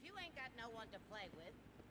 If you ain't got no one to play with,